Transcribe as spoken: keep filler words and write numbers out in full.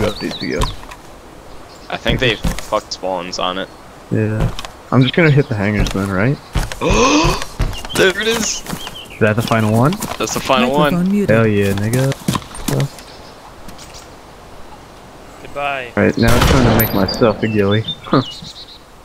up needs to go. I think they fucked spawns on it. Yeah. I'm just gonna hit the hangars then, right? There it is! Is that the final one? That's the final one. Muted. Hell yeah, nigga. Goodbye. Alright, now it's time to make myself a ghillie.